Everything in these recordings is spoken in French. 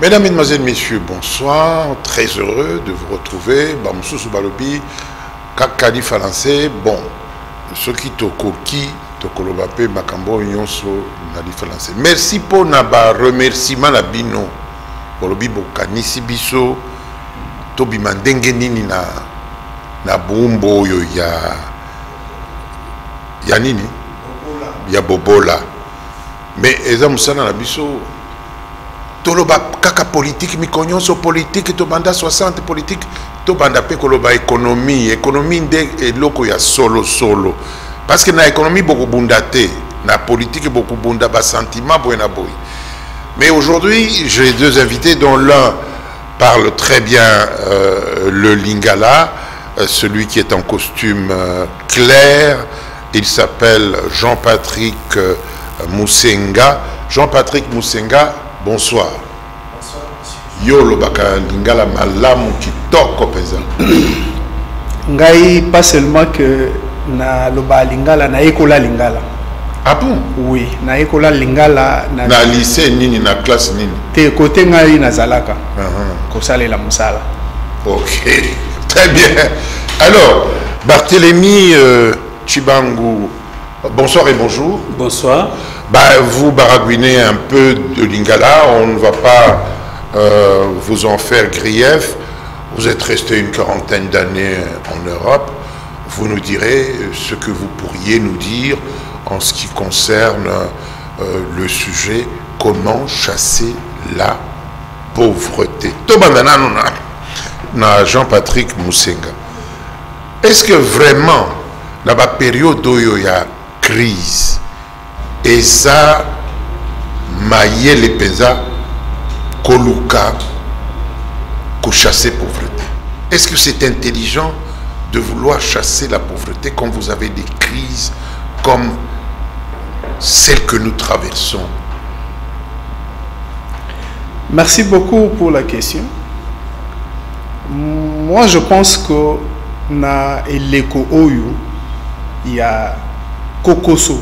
Mesdames, Mesdemoiselles, Messieurs, bonsoir. Très heureux de vous retrouver. Bamsous Balobi, Kakadi Falancé. Bon, ceux qui tokoki, tokolobape, Makambo, Nyonso, Nadi Falancé. Merci pour naba remerciement la bino. Bolobi Bokanisi Biso, Tobi Mandenge Nini na Bumbo yo ya nini? Ya Bobola. Mais eza musana na biso. Toloba kaka politique mikonyon so politique to banda 60 politique to banda pe koloba économie nde eloko ya solo parce que na économie beaucoup bundate na politique beaucoup bunda ba sentiment boyna boy. Mais aujourd'hui j'ai deux invités dont l'un parle très bien le lingala, celui qui est en costume clair, il s'appelle Jean-Patrick Moussenga. Jean-Patrick Moussenga, bonsoir. Bonsoir, monsieur. Yo lobaka lingala malamu kitoko peza. Ngai pas seulement que na loba lingala na ekola lingala. Ah bon? Oui, na ekola lingala na lycée nini na classe nini? Te côté ngai na zalaka. Ko salela musala. OK. Très bien. Alors, Barthélémy Chibangu, bonsoir et bonjour. Bonsoir. Bah, vous baragouinez un peu de lingala, on ne va pas vous en faire grief. Vous êtes resté une quarantaine d'années en Europe. Vous nous direz ce que vous pourriez nous dire en ce qui concerne le sujet comment chasser la pauvreté. Tobandana na Jean-Patrick Moussenga. Est-ce que vraiment dans la période où il y a crise et ça maillé les pesa koluka ko chasser pauvreté? Est-ce que c'est intelligent de vouloir chasser la pauvreté quand vous avez des crises comme celle que nous traversons? Merci beaucoup pour la question. Moi je pense que na eleko oyo il y a kokoso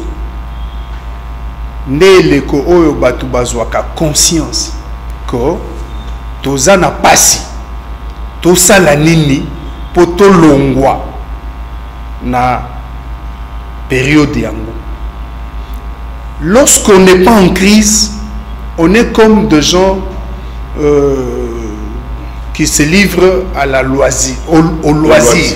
nde eleko oyo batu bazwaka conscience que toza na pasi tosala nini po tolongwa na période yango. Lorsqu'on n'est pas en crise, on est comme des gens qui se livrent à la loisir, au loisir.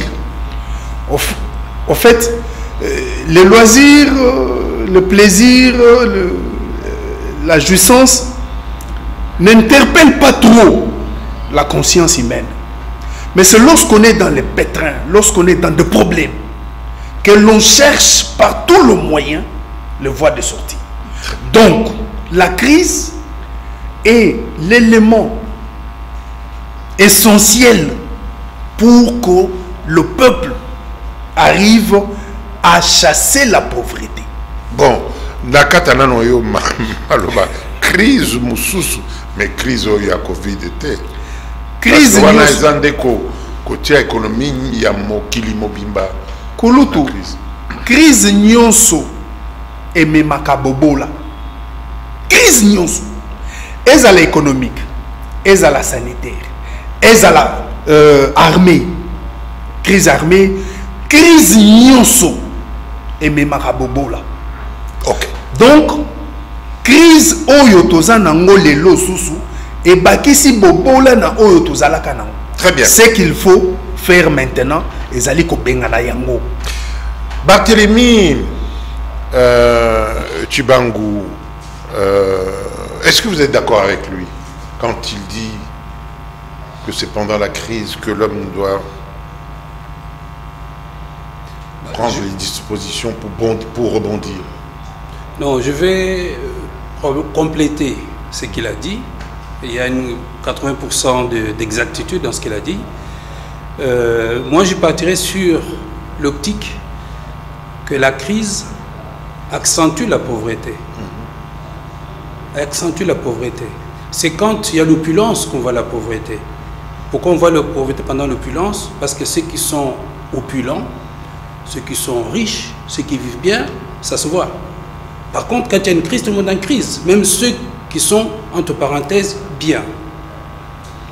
Au fait, les loisirs, le plaisir, la jouissance n'interpellent pas trop la conscience humaine. Mais c'est lorsqu'on est dans les pétrins, lorsqu'on est dans des problèmes, que l'on cherche par tous les moyens les voies de sortie. Donc, la crise est l'élément essentiel pour que le peuple arrive à chasser la pauvreté. Bon, nakatana no yo maloba crise mususu, mais crise o ya Covid était. Crise wana ezandeko kotia économie ya mokili mobimba. Kulutu. Crise nyonso ememaka bobola. Crise nyonso. Ezala économique, ezala sanitaire, ezala armée, crise armée, crise nyonso ememaka bobola. OK. Donc crise oyo toza nango lelo susu et bakisi bobola na oyo tozalaka nango. Très bien. Ce qu'il faut faire maintenant ezali ko bengana yango. Barthélémy Chibangu, est-ce que vous êtes d'accord avec lui quand il dit que c'est pendant la crise que l'homme doit prendre les dispositions pour rebondir? Non, je vais compléter ce qu'il a dit. Il y a 80% d'exactitude dans ce qu'il a dit. Moi, je partirais sur l'optique que la crise accentue la pauvreté. Accentue la pauvreté. C'est quand il y a l'opulence qu'on voit la pauvreté. Pourquoi on voit la pauvreté pendant l'opulence? Parce que ceux qui sont opulents, ceux qui sont riches, ceux qui vivent bien, ça se voit. Par contre, quand il y a une crise, tout le monde est en crise. Même ceux qui sont, entre parenthèses, bien.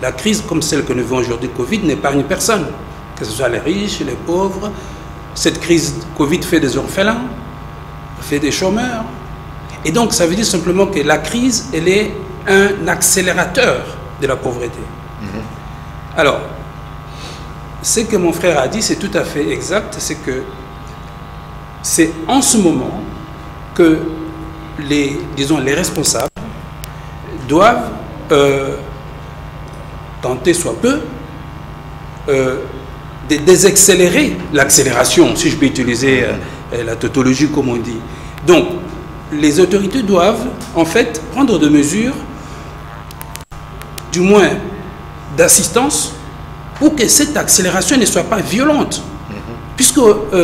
La crise comme celle que nous vivons aujourd'hui, Covid, n'épargne personne, que ce soit les riches, les pauvres. Cette crise Covid fait des orphelins, fait des chômeurs. Et donc, ça veut dire simplement que la crise, elle est un accélérateur de la pauvreté. Alors, ce que mon frère a dit, c'est tout à fait exact, c'est que c'est en ce moment que les responsables doivent tenter soit peu de désaccélérer l'accélération, si je peux utiliser la tautologie comme on dit. Donc, les autorités doivent en fait prendre des mesures, du moins d'assistance, pour que cette accélération ne soit pas violente. Puisque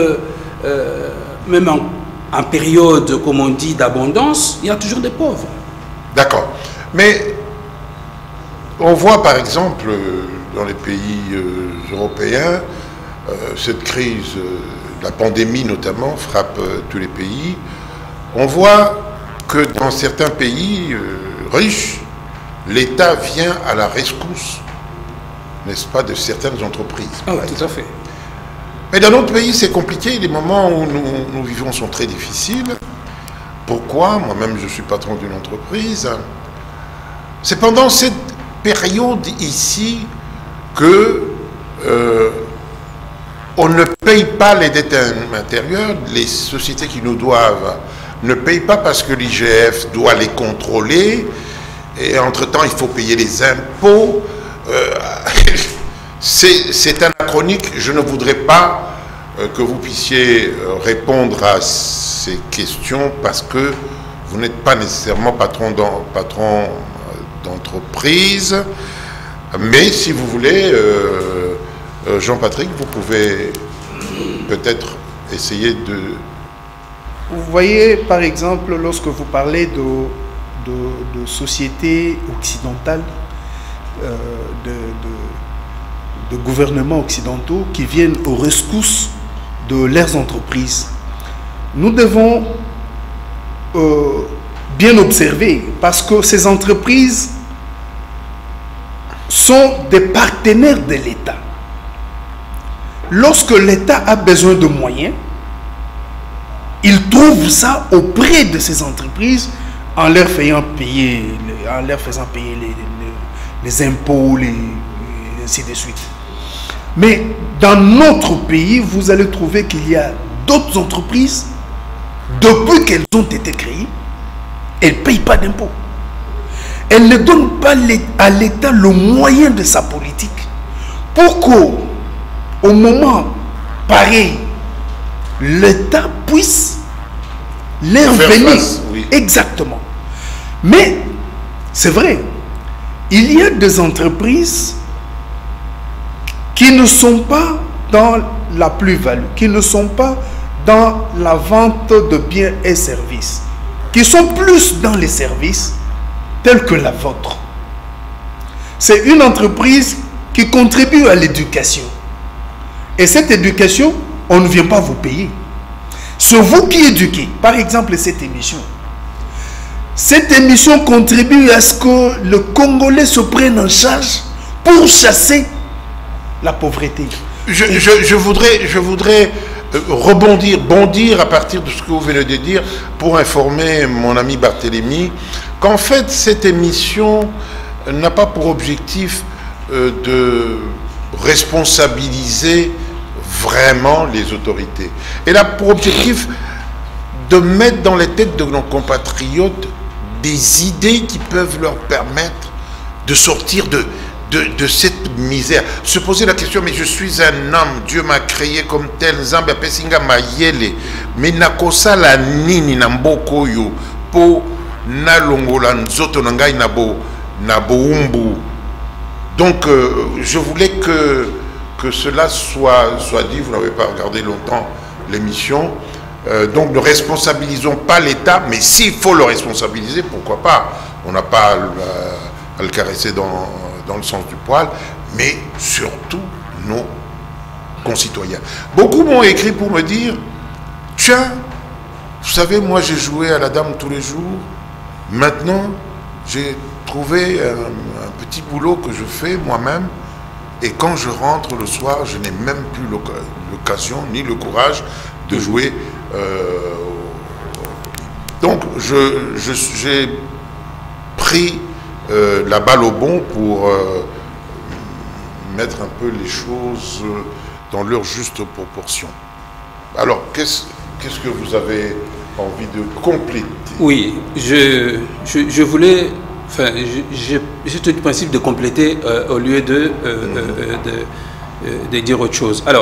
même en période, comme on dit, d'abondance, il y a toujours des pauvres. D'accord. Mais on voit par exemple dans les pays européens, cette crise, la pandémie notamment, frappe tous les pays. On voit que dans certains pays riches, l'État vient à la rescousse, n'est-ce pas, de certaines entreprises. Ah oui, tout à fait. Mais dans notre pays, c'est compliqué. Les moments où nous vivons sont très difficiles. Pourquoi? Moi-même, je suis patron d'une entreprise. C'est pendant cette période ici que on ne paye pas les dettes intérieures. Les sociétés qui nous doivent ne payent pas parce que l'IGF doit les contrôler. Et entre-temps, il faut payer les impôts. C'est anachronique. Je ne voudrais pas que vous puissiez répondre à ces questions parce que vous n'êtes pas nécessairement patron d'entreprise. Mais si vous voulez, Jean-Patrick, vous pouvez peut-être essayer de... Vous voyez, par exemple, lorsque vous parlez de sociétés occidentales, de gouvernements occidentaux qui viennent aux rescousses de leurs entreprises, nous devons bien observer, parce que ces entreprises sont des partenaires de l'État. Lorsque l'État a besoin de moyens, il trouve ça auprès de ces entreprises en leur faisant payer, les impôts, ainsi de suite. Mais dans notre pays, vous allez trouver qu'il y a d'autres entreprises, depuis qu'elles ont été créées, elles ne payent pas d'impôts. Elles ne donnent pas à l'État le moyen de sa politique pour qu'au moment pareil, l'État puisse leur venir. Oui. Exactement. Mais c'est vrai, il y a des entreprises qui ne sont pas dans la plus-value, qui ne sont pas dans la vente de biens et services, qui sont plus dans les services tels que la vôtre. C'est une entreprise qui contribue à l'éducation. Et cette éducation, on ne vient pas vous payer. C'est vous qui éduquez. Par exemple, cette émission. Cette émission contribue à ce que le Congolais se prenne en charge pour chasser la pauvreté. Je voudrais bondir à partir de ce que vous venez de dire pour informer mon ami Barthélémy qu'en fait cette émission n'a pas pour objectif de responsabiliser vraiment les autorités. Elle a pour objectif de mettre dans les têtes de nos compatriotes des idées qui peuvent leur permettre de sortir de cette misère. Se poser la question, mais je suis un homme, Dieu m'a créé comme tel, Zambia pesinga mayele, mais nakosala nini na mboko yo po na longola nzoto nangai na boumbu. Donc je voulais que cela soit dit. Vous n'avez pas regardé longtemps l'émission. Donc ne responsabilisons pas l'État, mais s'il faut le responsabiliser, pourquoi pas. On n'a pas à le caresser dans le sens du poil, mais surtout nos concitoyens. Beaucoup m'ont écrit pour me dire, tiens, vous savez, moi j'ai joué à la dame tous les jours, maintenant j'ai trouvé un petit boulot que je fais moi-même. Et quand je rentre le soir, je n'ai même plus l'occasion ni le courage de jouer. Donc, j'ai pris la balle au bon pour mettre un peu les choses dans leur juste proportion. Alors, qu'est-ce que vous avez envie de compléter? Oui, je voulais... Enfin, j'ai tout le principe de compléter au lieu de dire autre chose. Alors,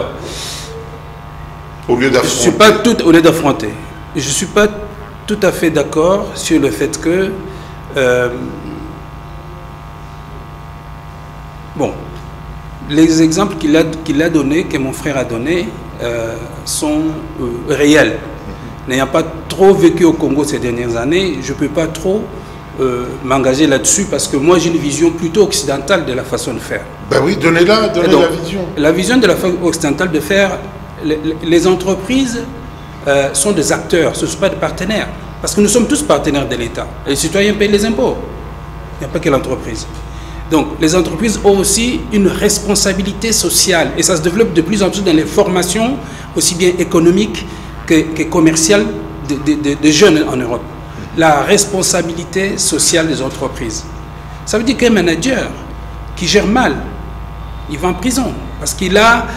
au lieu d'affronter, je ne suis pas tout à fait d'accord sur le fait que bon, les exemples qu'il a donnés, que mon frère a donnés, sont réels. N'ayant pas trop vécu au Congo ces dernières années, je ne peux pas trop m'engager là-dessus parce que moi j'ai une vision plutôt occidentale de la façon de faire. Ben oui, donnez la vision. La vision de la façon occidentale de faire, les entreprises sont des acteurs, ce ne sont pas des partenaires. Parce que nous sommes tous partenaires de l'État. Les citoyens payent les impôts. Il n'y a pas que l'entreprise. Donc les entreprises ont aussi une responsabilité sociale et ça se développe de plus en plus dans les formations, aussi bien économiques que commerciales de jeunes en Europe. La responsabilité sociale des entreprises. Ça veut dire qu'un manager qui gère mal, il va en prison parce qu'il a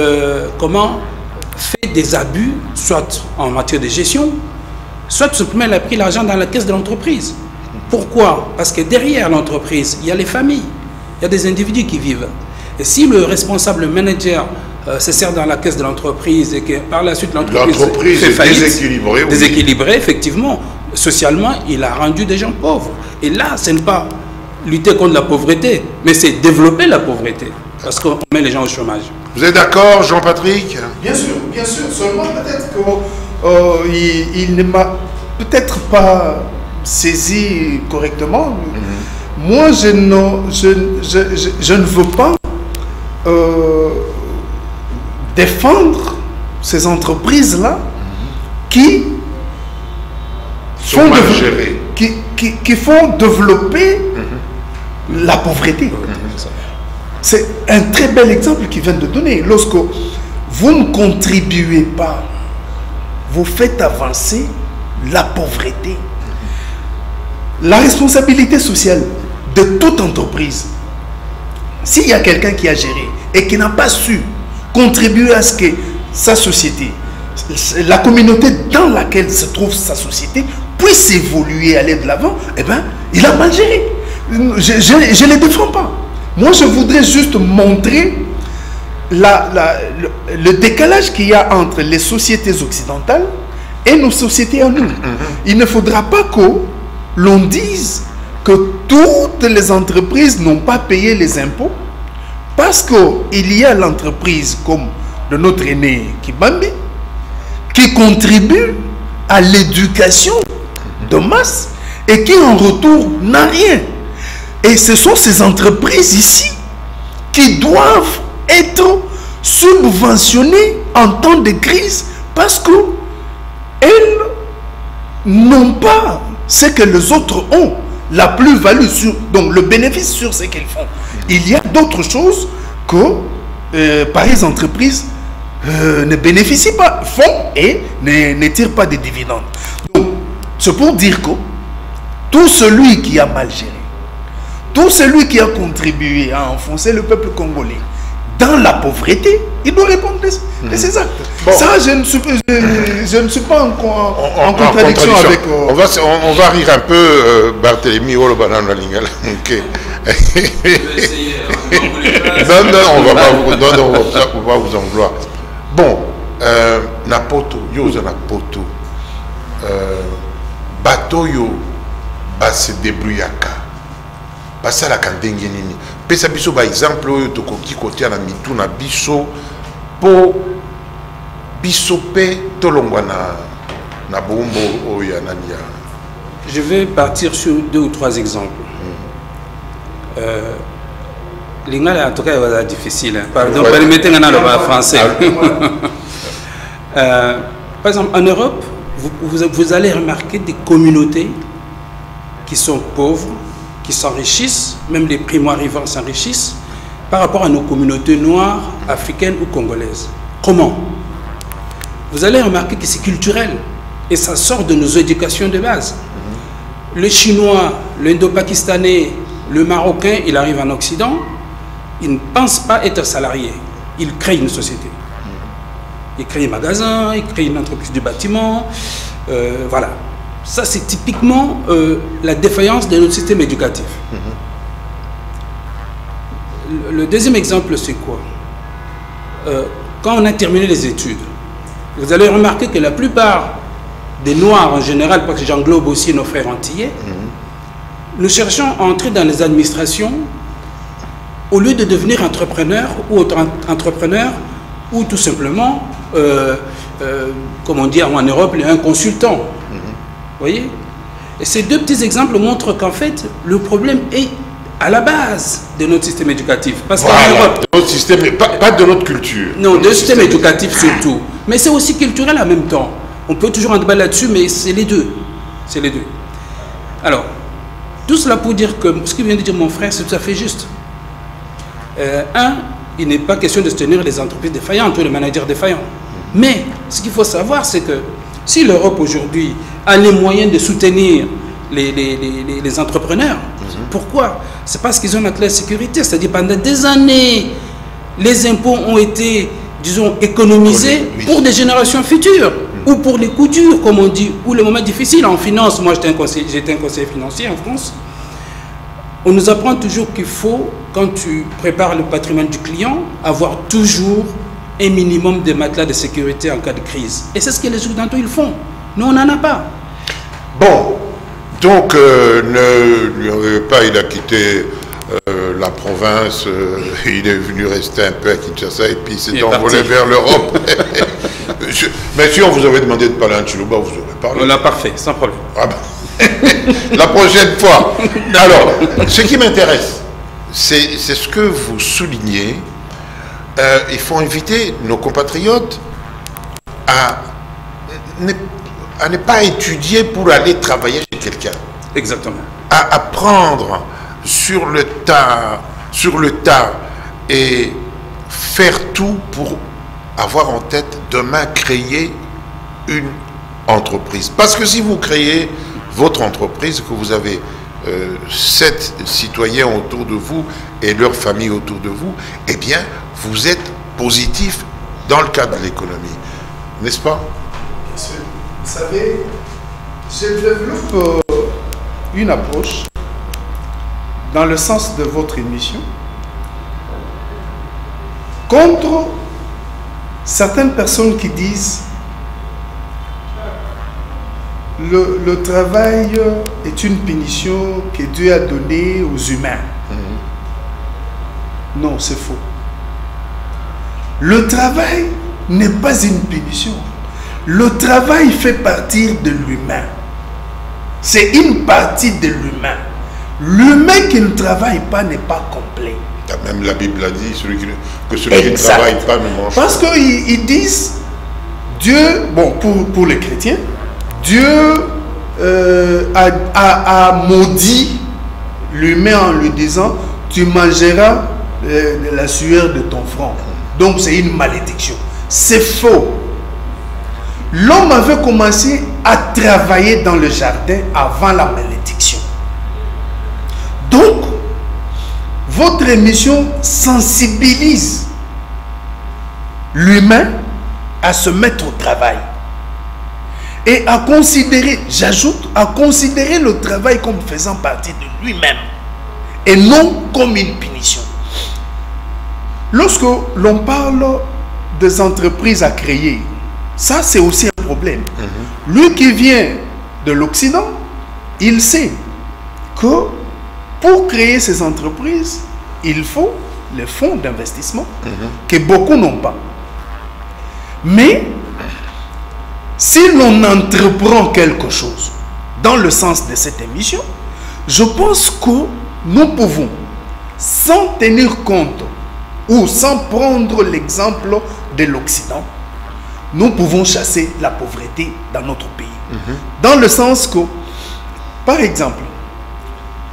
fait des abus, soit en matière de gestion, soit tout simplement il a pris l'argent dans la caisse de l'entreprise. Pourquoi? Parce que derrière l'entreprise, il y a les familles, il y a des individus qui vivent. Et si le responsable, le manager, se sert dans la caisse de l'entreprise et que par la suite l'entreprise fait faillite, déséquilibrée, effectivement, socialement, il a rendu des gens pauvres. Et là, ce n'est pas lutter contre la pauvreté, mais c'est développer la pauvreté, parce qu'on met les gens au chômage. Vous êtes d'accord, Jean-Patrick? Bien sûr, seulement peut-être qu'il ne m'a peut-être pas saisi correctement. Moi, je ne veux pas défendre ces entreprises-là qui font développer la pauvreté. C'est un très bel exemple qu'il vient de donner. Lorsque vous ne contribuez pas, vous faites avancer la pauvreté. La responsabilité sociale de toute entreprise, s'il y a quelqu'un qui a géré et qui n'a pas su contribuer à ce que sa société, la communauté dans laquelle se trouve sa société, puisse évoluer, aller de l'avant, eh bien, il a mal géré. Je ne les défends pas. Moi, je voudrais juste montrer le décalage qu'il y a entre les sociétés occidentales et nos sociétés à nous. Il ne faudra pas que l'on dise que toutes les entreprises n'ont pas payé les impôts parce qu'il y a l'entreprise comme de notre aîné Kibambi qui contribue à l'éducation de masse et qui en retour n'a rien. Et ce sont ces entreprises ici qui doivent être subventionnées en temps de crise parce qu'elles n'ont pas ce que les autres ont, la plus-value, donc le bénéfice sur ce qu'elles font. Il y a d'autres choses que pareilles entreprises ne bénéficient pas, font et ne tirent pas de dividendes. Donc, c'est pour dire que tout celui qui a mal géré, tout celui qui a contribué à enfoncer le peuple congolais dans la pauvreté, il doit répondre de ses actes. Bon. Ça, je ne suis pas en contradiction avec... On va rire un peu, Barthélemy. Non, on va vous en vouloir. Bon, Napoto, Yoza Napoto, bateau yo, se débrouillaka. Basala kandenge nini. Pesa biso ba exemple oyo tokoki kotia na mitu na biso po biso pe tolongwa na bombo oyo anania. Je vais partir sur 2 ou 3 exemples. L'ingala en tout cas est difficile. Pardon, permettez-moi de parler français. Par exemple, en Europe, vous allez remarquer des communautés qui sont pauvres, qui s'enrichissent, même les primo-arrivants s'enrichissent, par rapport à nos communautés noires, africaines ou congolaises. Comment? Vous allez remarquer que c'est culturel et ça sort de nos éducations de base. Le Chinois, l'Indo-Pakistanais, le Marocain, il arrive en Occident, il ne pense pas être salarié. Il crée une société. Il crée un magasin, il crée une entreprise de bâtiment. Voilà. Ça, c'est typiquement la défaillance de notre système éducatif. Le deuxième exemple, c'est quoi? Quand on a terminé les études, vous allez remarquer que la plupart des Noirs en général, parce que j'englobe aussi nos frères antillais, nous cherchons à entrer dans les administrations au lieu de devenir entrepreneur ou auto-entrepreneur ou tout simplement, comme on dit en Europe, un consultant. Vous voyez? Et ces deux petits exemples montrent qu'en fait, le problème est à la base de notre système éducatif. Parce qu'en Europe, de notre système, pas de notre culture. Non, de notre système éducatif surtout. Mais c'est aussi culturel en même temps. On peut toujours en débattre là-dessus, mais c'est les deux. C'est les deux. Alors, tout cela pour dire que ce que vient de dire mon frère, c'est tout à fait juste. Il n'est pas question de soutenir les entreprises défaillantes ou les managers défaillants. Mais ce qu'il faut savoir, c'est que si l'Europe aujourd'hui a les moyens de soutenir les entrepreneurs, pourquoi? C'est parce qu'ils ont une classe sécurité. C'est-à-dire pendant des années, les impôts ont été, disons, économisés pour des générations futures. Ou pour les coups durs, comme on dit, ou les moments difficiles en finance. Moi, j'étais un conseiller financier en France. On nous apprend toujours qu'il faut, quand tu prépares le patrimoine du client, avoir toujours un minimum de matelas de sécurité en cas de crise. Et c'est ce que les Occidentaux ils font. Nous, on n'en a pas. Bon, donc, il a quitté la province, il est venu rester un peu à Kinshasa et puis il s'est envolé vers l'Europe. Mais si on vous avait demandé de parler en Chiluba, vous aurez parlé. On l'a parfait, sans problème. Ah ben. La prochaine fois. Alors, ce qui m'intéresse, c'est ce que vous soulignez. Il faut inviter nos compatriotes à ne pas étudier pour aller travailler chez quelqu'un. Exactement. À apprendre sur le tas et faire tout pour avoir en tête demain créer une entreprise. Parce que si vous créez votre entreprise, que vous avez 7 citoyens autour de vous et leur famille autour de vous, eh bien, vous êtes positif dans le cadre de l'économie. N'est-ce pas? Bien sûr. Vous savez, je développe une approche dans le sens de votre émission contre certaines personnes qui disent le travail est une punition que Dieu a donnée aux humains. Non, c'est faux. Le travail n'est pas une punition. Le travail fait partie de l'humain. C'est une partie de l'humain. L'humain qui ne travaille pas n'est pas complet. Même la Bible a dit que celui qui ne travaille pas ne mange pas. Parce qu'ils disent, Dieu, bon, pour les chrétiens, Dieu a maudit l'humain en lui disant, tu mangeras la sueur de ton front. Donc c'est une malédiction. C'est faux. L'homme avait commencé à travailler dans le jardin avant la malédiction. Donc, votre émission sensibilise l'humain à se mettre au travail et à considérer, j'ajoute, à considérer le travail comme faisant partie de lui-même et non comme une punition. Lorsque l'on parle des entreprises à créer, ça c'est aussi un problème. Lui qui vient de l'Occident, il sait que pour créer ces entreprises, il faut les fonds d'investissement que beaucoup n'ont pas. Mais si l'on entreprend quelque chose dans le sens de cette émission, je pense que nous pouvons, sans tenir compte ou sans prendre l'exemple de l'Occident, nous pouvons chasser la pauvreté dans notre pays. Dans le sens que, par exemple,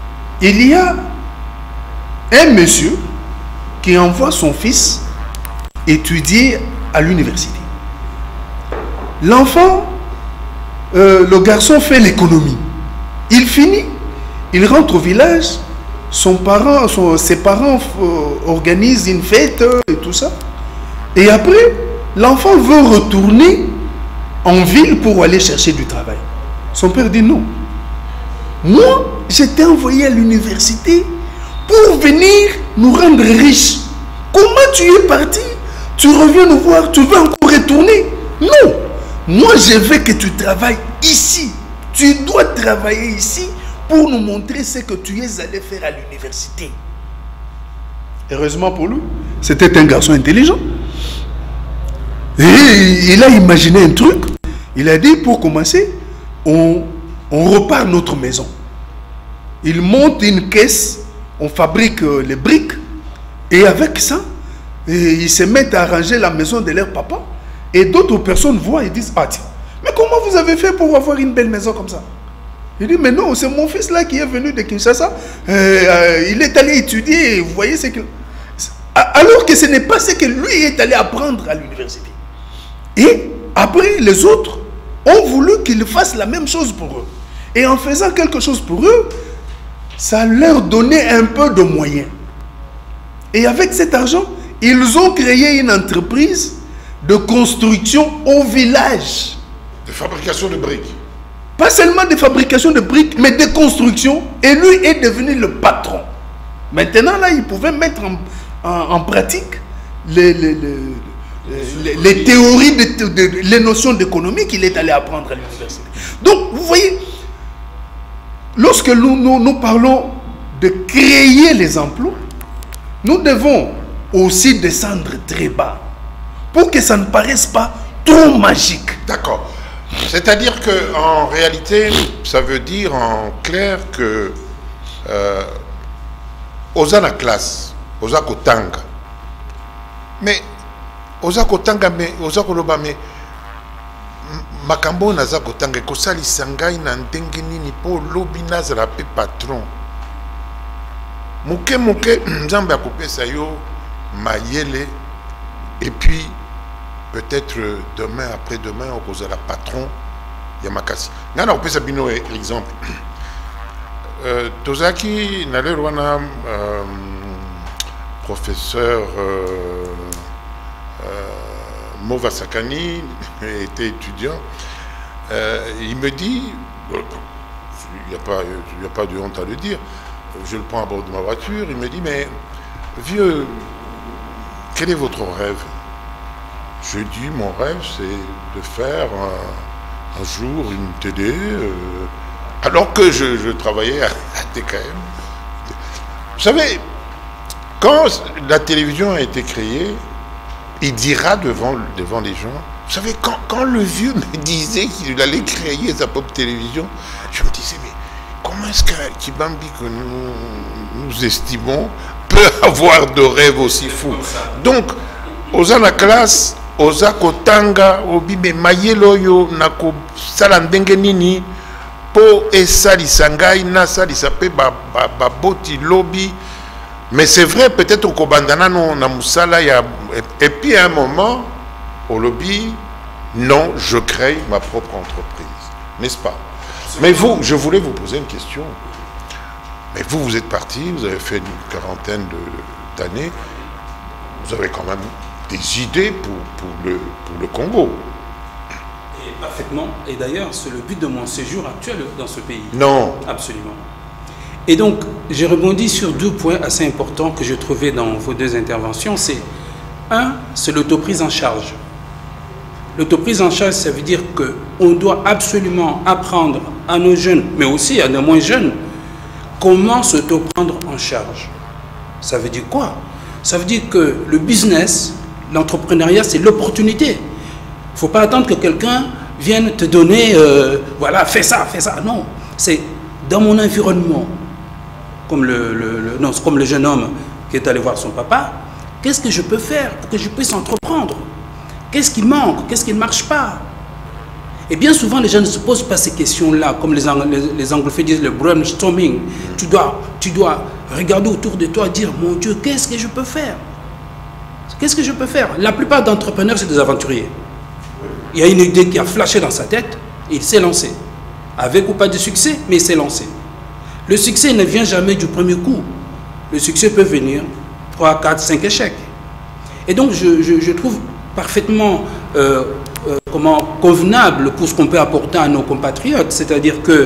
il y a un monsieur qui envoie son fils étudier à l'université. L'enfant, le garçon fait l'économie. Il finit, il rentre au village, ses parents organisent une fête et tout ça. Et après, l'enfant veut retourner en ville pour aller chercher du travail. Son père dit non. Moi, j'étais envoyé à l'université pour venir nous rendre riches. Comment tu es parti? Tu reviens nous voir, tu veux encore retourner? Non. Moi, je veux que tu travailles ici. Tu dois travailler ici pour nous montrer ce que tu es allé faire à l'université. Heureusement pour lui, c'était un garçon intelligent. Et il a imaginé un truc. Il a dit, pour commencer, on repart notre maison. Il monte une caisse, on fabrique les briques. Et avec ça, ils se mettent à arranger la maison de leur papa. Et d'autres personnes voient et disent, ah tiens, mais comment vous avez fait pour avoir une belle maison comme ça? Il dit, mais non, c'est mon fils là qui est venu de Kinshasa. Il est allé étudier, vous voyez ce que... Alors que ce n'est pas ce que lui est allé apprendre à l'université. Et après, les autres ont voulu qu'il fasse la même chose pour eux. Et en faisant quelque chose pour eux, ça leur donnait un peu de moyens. Et avec cet argent, ils ont créé une entreprise de construction au village. De fabrication de briques. Pas seulement de fabrication de briques, mais de construction. Et lui est devenu le patron. Maintenant, là, il pouvait mettre en pratique les théories, les notions d'économie qu'il est allé apprendre à l'université. Donc, vous voyez, lorsque nous parlons de créer les emplois, nous devons aussi descendre très bas pour que ça ne paraisse pas trop magique. D'accord. C'est-à-dire qu'en réalité, ça veut dire en clair que oza na classe, oza kotanga. Mais oza kotanga, mais oza koloba, mais makambo naza kotanga kosalisa ngai na ndenge nini po lobi nazala pe patron. Muke muke nzambe akopesa yo mayele, et puis peut-être demain, après-demain, on cause la patron Yamakasi. Nana opesa bino exemple. Tozaki Nalerwana, professeur Mova Sakani était étudiant. Il me dit, il n'y a pas de honte à le dire, je le prends à bord de ma voiture, il me dit, mais vieux, quel est votre rêve? Je dis, mon rêve, c'est de faire un jour une TD, alors que je travaillais à TKM. Vous savez, quand la télévision a été créée, il dira devant les gens, vous savez, quand le vieux me disait qu'il allait créer sa propre télévision, je me disais, mais comment est-ce qu'un Kibambi que nous estimons peut avoir de rêves aussi fous? Donc, aux la classe, oza kotanga obibe mayelo yo nako sala ndenge nini po esalisa ngai na salisa pe boti lobby. Mais c'est vrai, peut-être au kobandana non na musala ya, et puis à un moment au lobby, non, je crée ma propre entreprise, n'est-ce pas? Mais vous, je voulais vous poser une question. Mais vous êtes parti, vous avez fait une quarantaine d'années, vous avez quand même des idées pour le Congo. Et parfaitement. Et d'ailleurs, c'est le but de mon séjour actuel dans ce pays. Non. Absolument. Et donc, j'ai rebondi sur deux points assez importants que je trouvais dans vos deux interventions. C'est, un, c'est l'autoprise en charge. L'autoprise en charge, ça veut dire qu'on doit absolument apprendre à nos jeunes, mais aussi à nos moins jeunes, comment s'auto-prendre en charge. Ça veut dire quoi? Ça veut dire que le business, l'entrepreneuriat, c'est l'opportunité. Il ne faut pas attendre que quelqu'un vienne te donner, voilà, fais ça. Non, c'est dans mon environnement, comme le jeune homme qui est allé voir son papa, qu'est-ce que je peux faire pour que je puisse entreprendre? Qu'est-ce qui manque? Qu'est-ce qui ne marche pas? Et bien souvent, les gens ne se posent pas ces questions-là, comme les anglophones disent le brainstorming. Tu dois regarder autour de toi et dire, mon Dieu, qu'est-ce que je peux faire? Qu'est-ce que je peux faire? La plupart d'entrepreneurs, c'est des aventuriers. Il y a une idée qui a flashé dans sa tête, et il s'est lancé. Avec ou pas de succès, mais il s'est lancé. Le succès ne vient jamais du premier coup. Le succès peut venir 3, 4, 5 échecs. Et donc, je trouve parfaitement convenable pour ce qu'on peut apporter à nos compatriotes. C'est-à-dire que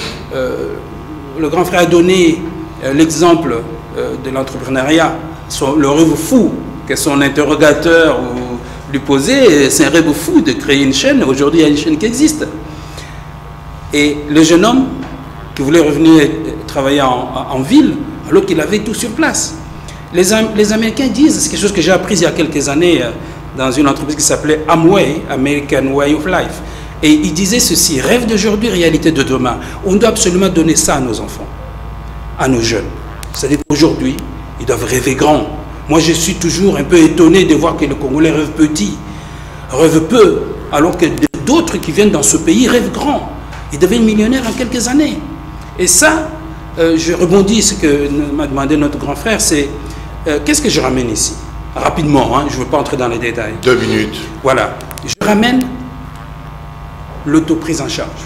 le grand frère a donné l'exemple de l'entrepreneuriat, le rêve fou que son interrogateur lui posait. C'est un rêve fou de créer une chaîne. Aujourd'hui, il y a une chaîne qui existe. Et le jeune homme qui voulait revenir travailler en ville, alors qu'il avait tout sur place. Les Américains disent, c'est quelque chose que j'ai appris il y a quelques années dans une entreprise qui s'appelait Amway, American Way of Life. Et ils disaient ceci, rêve d'aujourd'hui, réalité de demain. On doit absolument donner ça à nos enfants, à nos jeunes. C'est-à-dire qu'aujourd'hui, ils doivent rêver grand. Moi, je suis toujours un peu étonné de voir que les Congolais rêvent petit, rêvent peu, alors que d'autres qui viennent dans ce pays rêvent grand. Ils deviennent millionnaires en quelques années. Et ça, je rebondis ce que m'a demandé notre grand frère, c'est qu'est-ce que je ramène ici? Rapidement, hein, je ne veux pas entrer dans les détails. 2 minutes. Voilà. Je ramène l'autoprise en charge.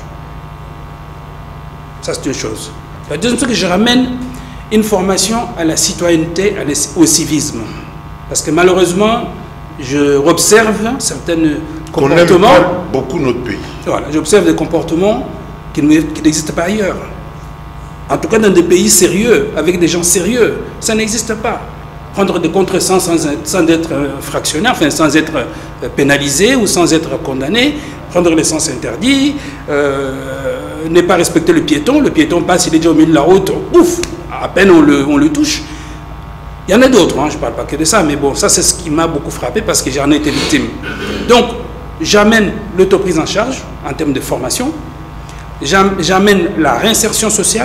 Ça, c'est une chose. La deuxième chose, que je ramène une formation à la citoyenneté, au civisme. Parce que malheureusement, je observe certains comportements. On aime pas beaucoup notre pays. Voilà, j'observe des comportements qui n'existent pas ailleurs. En tout cas, dans des pays sérieux, avec des gens sérieux, ça n'existe pas. Prendre des contresens sans être fractionnaire, enfin sans être pénalisé ou sans être condamné, prendre les sens interdits, ne pas respecter le piéton passe, il est déjà au milieu de la route, ouf, à peine on le touche. Il y en a d'autres, hein, je ne parle pas que de ça, mais bon, ça c'est ce qui m'a beaucoup frappé parce que j'en ai été victime. Donc, j'amène l'autoprise en charge en termes de formation, j'amène la réinsertion sociale.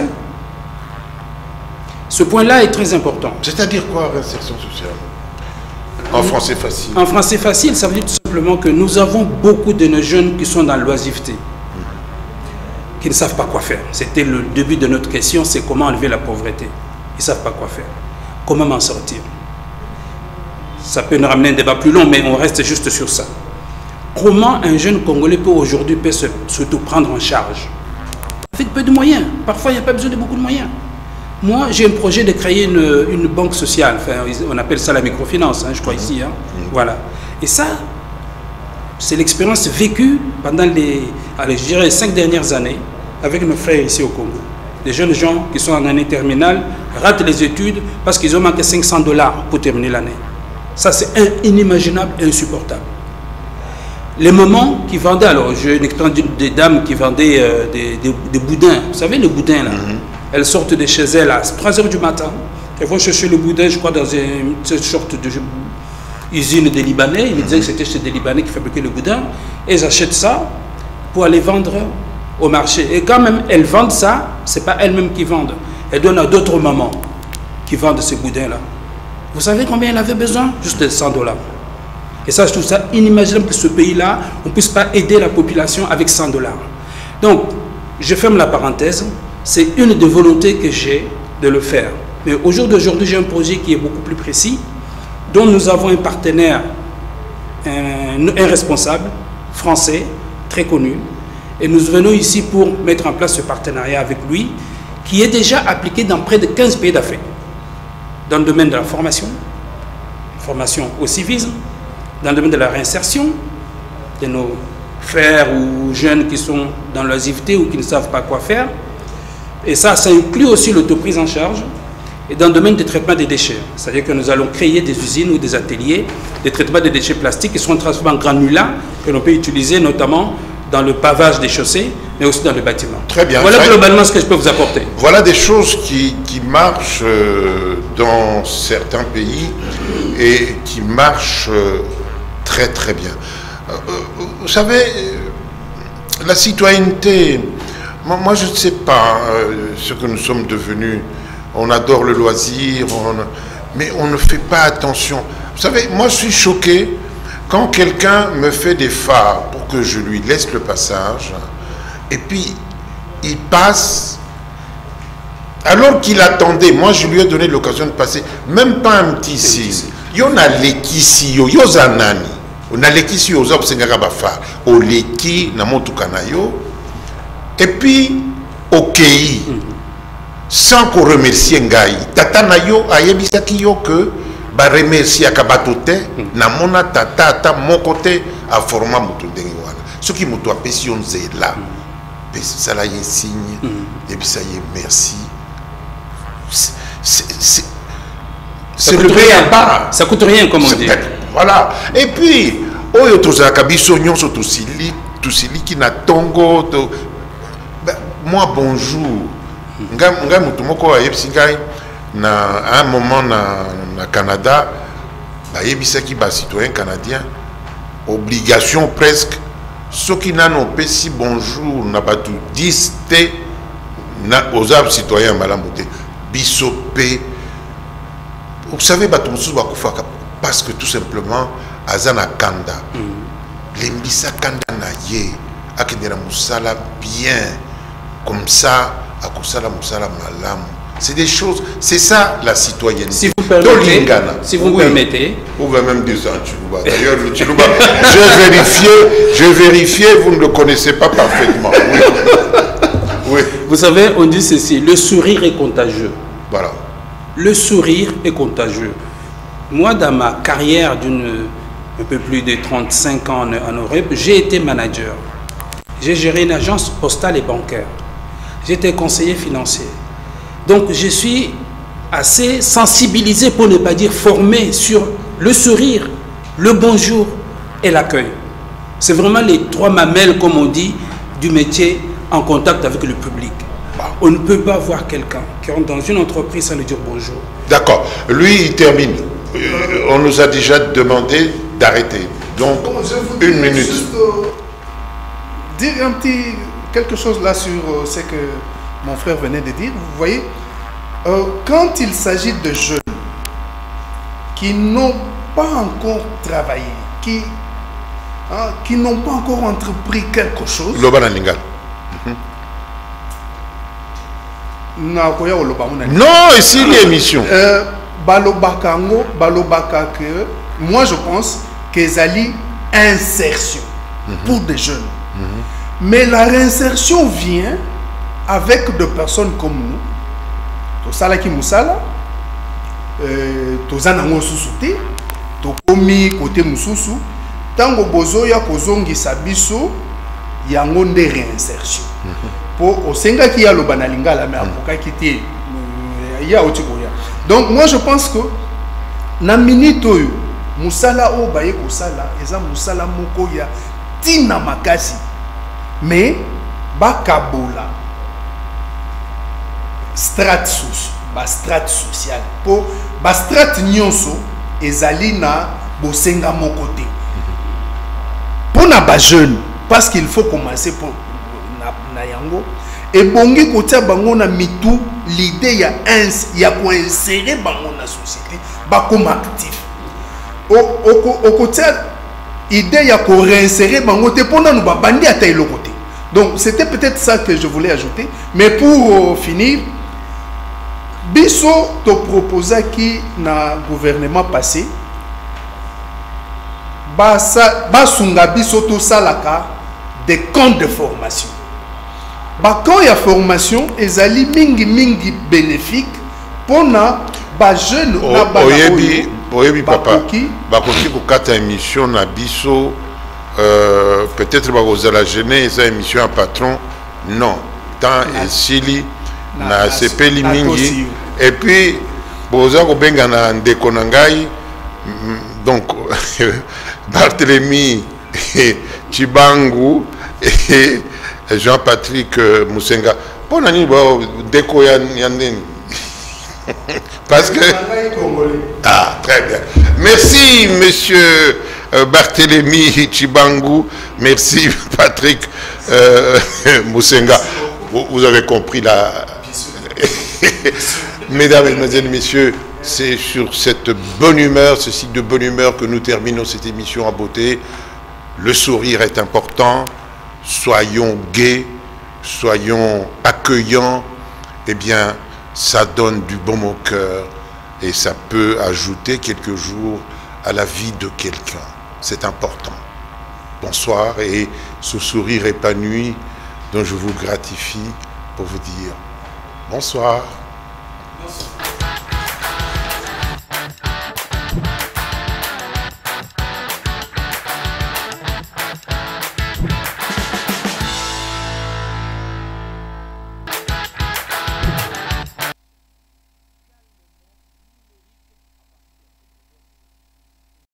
Ce point-là est très important. C'est-à-dire quoi, réinsertion sociale? En français facile. En français facile, ça veut dire tout simplement que nous avons beaucoup de nos jeunes qui sont dans l'oisiveté, qui ne savent pas quoi faire. C'était le début de notre question, c'est comment enlever la pauvreté. Ils ne savent pas quoi faire. Comment m'en sortir? Ça peut nous ramener un débat plus long, mais on reste juste sur ça. Comment un jeune Congolais peut aujourd'hui s'auto-prendre en charge? Avec peu de moyens. Parfois, il n'y a pas besoin de beaucoup de moyens. Moi, j'ai un projet de créer une banque sociale. Enfin, on appelle ça la microfinance, hein, je crois, ici. Hein. Voilà. Et ça, c'est l'expérience vécue pendant je dirais, les 5 dernières années avec nos frères ici au Congo. Des jeunes gens qui sont en année terminale ratent les études parce qu'ils ont manqué $500 pour terminer l'année. Ça, c'est inimaginable et insupportable. Les mamans qui vendaient, alors j'ai une expérience des dames qui vendaient des boudins. Vous savez, le boudin là. Elles sortent de chez elles à 3 h du matin. Elles vont chercher le boudin, je crois, dans une sorte d'usine des Libanais. Ils me disaient que c'était chez des Libanais qui fabriquaient le boudin. Et elles achètent ça pour aller vendre au marché. Et quand même elles vendent ça, ce n'est pas elles-mêmes qui vendent. Elles donnent à d'autres mamans qui vendent ces boudins-là. Vous savez combien elles avaient besoin? Juste de $100. Et ça, je trouve ça inimaginable que ce pays-là, on ne puisse pas aider la population avec $100. Donc, je ferme la parenthèse. C'est une des volontés que j'ai de le faire. Mais au jour d'aujourd'hui, j'ai un projet qui est beaucoup plus précis, dont nous avons un partenaire, un responsable français, très connu. Et nous venons ici pour mettre en place ce partenariat avec lui, qui est déjà appliqué dans près de 15 pays d'Afrique. Dans le domaine de la formation au civisme, dans le domaine de la réinsertion de nos frères ou jeunes qui sont dans l'oisiveté ou qui ne savent pas quoi faire. Et ça inclut aussi l'autoprise en charge et dans le domaine du traitement des déchets. C'est-à-dire que nous allons créer des usines ou des ateliers de traitement des déchets plastiques qui seront transformés en granulats que l'on peut utiliser notamment dans le pavage des chaussées, mais aussi dans le bâtiment. Très bien. Voilà globalement ce que je peux vous apporter. Voilà des choses qui marchent dans certains pays et qui marchent très très bien. Vous savez, la citoyenneté, moi je ne sais pas ce que nous sommes devenus. On adore le loisir, mais on ne fait pas attention. Vous savez, moi je suis choqué quand quelqu'un me fait des phares pour pour que je lui laisse le passage. Et puis, il passe. Alors qu'il attendait, moi je lui ai donné l'occasion de passer, même pas un petit signe. Yo na lekisi yo, yo zanani. On a lekisi yo, zop sengaka bafa. O leki na motuka na yo. Et puis, ok. Sans qu'on remercie ngai. Tata na yo, ayebisaki yo que, ba remercie akabatote, na mona tata ata mon côté, a format mutu dengi wana. Ce qui mutu apesi on zela. Ça là y est signe, et puis ça y est, merci. C'est le béaba. Ça coûte rien, comme on dit. Voilà. Et puis, oyo tozaka biso nyonso tosili qui na tongo moi bonjour. Nga mutu moko ayebisi ngai na un moment na Canada bayebisaki ba citoyen canadien obligation presque ceux qui n'ont pas si bonjour n'a pas tout 10 té aux arbres citoyens malamoté bisopé. Vous savez, parce que tout simplement, Azana Kanda, l'embissa Kanda naye, Akedera Moussala bien, comme ça, Akusala Moussala malam. C'est des choses, c'est ça la citoyenneté. Si vous permettez, si vous permettez. Vous pouvez même dire ça, Tchilouba. D'ailleurs, le Tchilouba, j'ai vérifié, vous ne le connaissez pas parfaitement. Oui. Oui. Vous savez, on dit ceci, le sourire est contagieux. Voilà. Le sourire est contagieux. Moi, dans ma carrière un peu plus de 35 ans en Europe, j'ai été manager. J'ai géré une agence postale et bancaire. J'étais conseiller financier. Donc, je suis assez sensibilisé, pour ne pas dire formé, sur le sourire, le bonjour et l'accueil. C'est vraiment les trois mamelles, comme on dit, du métier en contact avec le public. On ne peut pas voir quelqu'un qui rentre dans une entreprise sans lui dire bonjour. D'accord. Lui, il termine. On nous a déjà demandé d'arrêter. Donc, bon, une minute. Juste, dire quelque chose là sur ce que mon frère venait de dire. Vous voyez, quand il s'agit de jeunes qui n'ont pas encore travaillé, qui n'ont pas encore entrepris quelque chose. Non, ici l'émission. Moi je pense qu'ils allaient insertion pour des jeunes. Mais la réinsertion vient avec des personnes comme nous. Tosala ki musala, tozana ngo susuti, tokomi côté mususu, tango bozo ya kozongisa biso yango nde réinsertion. Pour osenga ki ya lobana lingala mais apoka kité ya otikoya. Donc moi je pense que na minute oyo musala o baye ko sala eza musala moko ya tina makasi mais bakabola strate sociale pour ba strate nyonso ezali na bosenga moko te pour na ba jeune parce qu'il faut commencer pour na yango et bongi kotia bango na mitu l'idée ya ko insérer bango na société ba comme actif au côté idée ya ko réinsérer bango te pona no ba bandi ata le côté. Donc c'était peut-être ça que je voulais ajouter, mais pour finir biso to proposa qui na gouvernement passé basunga biso to salaka des comptes de formation. Quand il y a formation, ezali mingi bénéfique pour na ba jeune na ba oyebi papa bakoki kokata émission na biso peut-être bakozala gêner eza émission à patron non tant esili na sepeli mingi et puis boza kobenga na ndeko na ngai donc Barthélemy Chibangu et Jean-Patrick Moussenga pour nani bo ndeko ya ndeni parce que ah très bien merci monsieur Barthélemy Chibangu, merci Patrick Moussenga. Vous avez compris la... Mesdames, Mesdemoiselles, Messieurs, c'est sur cette bonne humeur, ce cycle de bonne humeur que nous terminons cette émission en beauté. Le sourire est important. Soyons gais, soyons accueillants. Eh bien, ça donne du baume au cœur et ça peut ajouter quelques jours à la vie de quelqu'un. C'est important. Bonsoir, et ce sourire épanoui dont je vous gratifie pour vous dire bonsoir. Bonsoir.